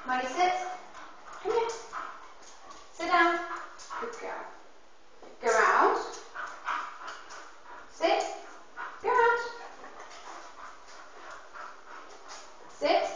Miley, sit. Come here. Sit down. Good girl. Go round. Sit. Go round. Sit.